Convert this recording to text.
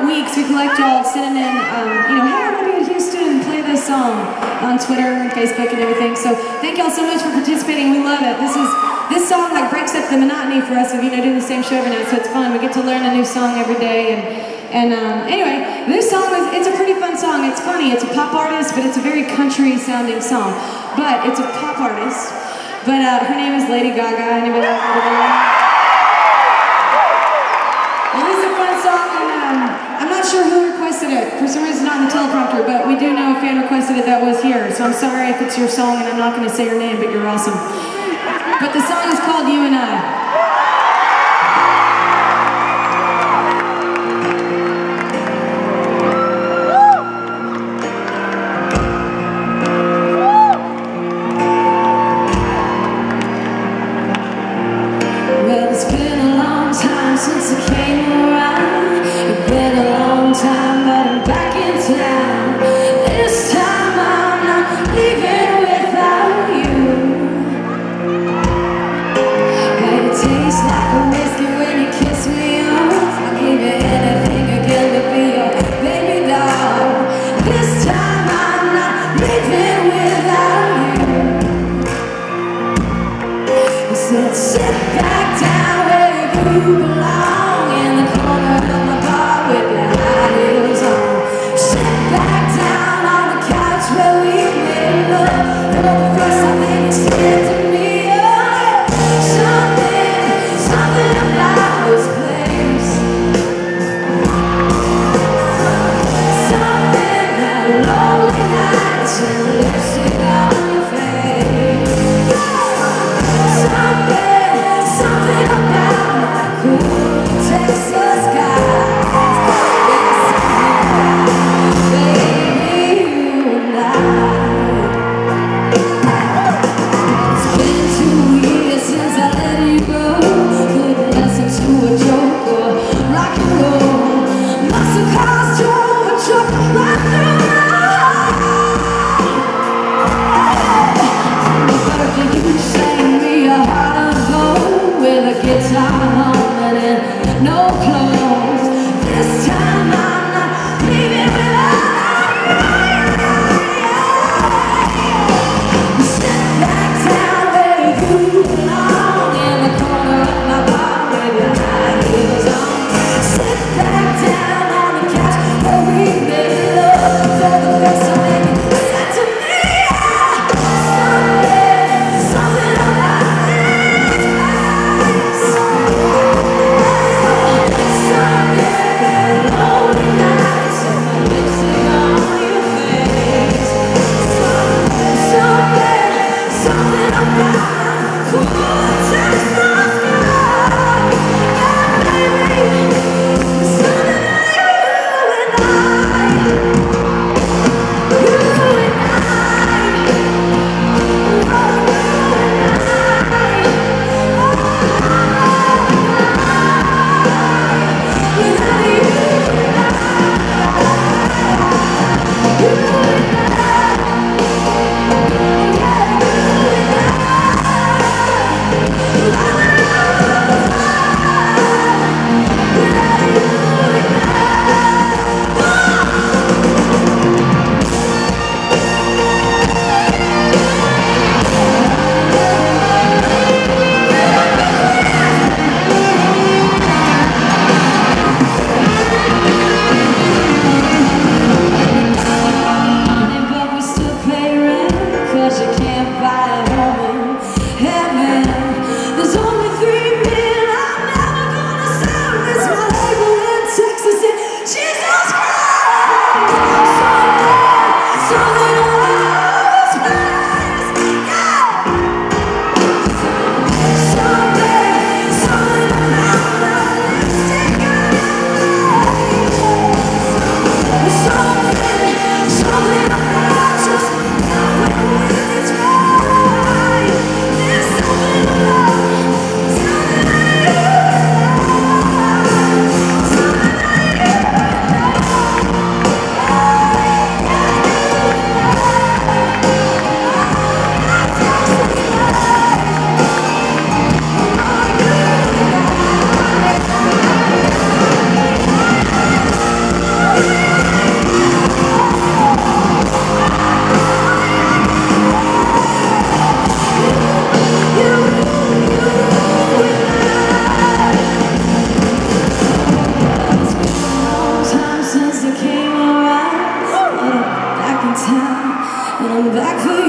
weeks, we collect y'all sending in, hey, I'm gonna be in Houston and play this song on Twitter and Facebook and everything. So thank y'all so much for participating. We love it. This song like breaks up the monotony for us of doing the same show every night. So it's fun. We get to learn a new song every day. And anyway, this song it's a pretty fun song. It's funny. It's a pop artist, but it's a very country sounding song. But it's a pop artist. But her name is Lady Gaga. Anybody know her? Well, this is a fun song, and I'm not sure who requested it. For some reason, it's not in the teleprompter, but we do know a fan requested it that was here. So I'm sorry if it's your song, and I'm not going to say your name, but you're awesome. But the song is called You and I. Since I came around, it's been a long time, but I'm back in town. This time I'm not leaving without you. But it tastes like a whiskey when you kiss me off. I'll give you anything again to be your baby doll. This time I'm not leaving without you. I said sit back down where you belong. back for